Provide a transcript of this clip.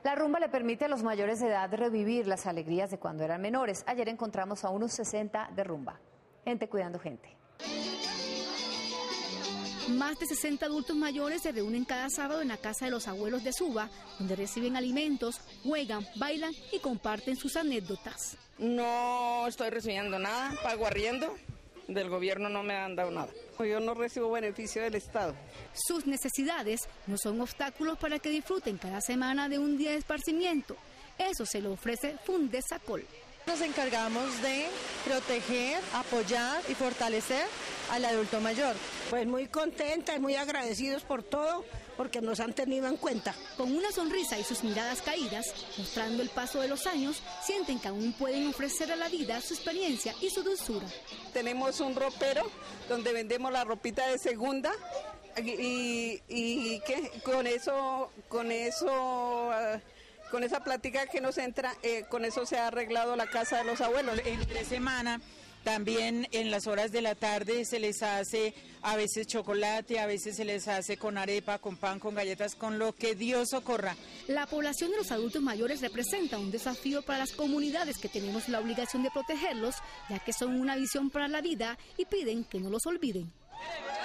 La rumba le permite a los mayores de edad revivir las alegrías de cuando eran menores. Ayer encontramos a unos 60 de rumba. Gente cuidando gente. Más de 60 adultos mayores se reúnen cada sábado en la casa de los abuelos de Suba, donde reciben alimentos, juegan, bailan y comparten sus anécdotas. No estoy recibiendo nada, pago arriendo, del gobierno no me han dado nada. Yo no recibo beneficio del Estado. Sus necesidades no son obstáculos para que disfruten cada semana de un día de esparcimiento. Eso se lo ofrece Fundesacol. Nos encargamos de proteger, apoyar y fortalecer al adulto mayor. Pues muy contenta y muy agradecidos por todo, porque nos han tenido en cuenta. Con una sonrisa y sus miradas caídas, mostrando el paso de los años, sienten que aún pueden ofrecer a la vida su experiencia y su dulzura. Tenemos un ropero donde vendemos la ropita de segunda y que con esa plática que nos entra, con eso se ha arreglado la casa de los abuelos. Entre semana, también en las horas de la tarde se les hace a veces chocolate, a veces se les hace con arepa, con pan, con galletas, con lo que Dios socorra. La población de los adultos mayores representa un desafío para las comunidades que tenemos la obligación de protegerlos, ya que son una visión para la vida y piden que no los olviden.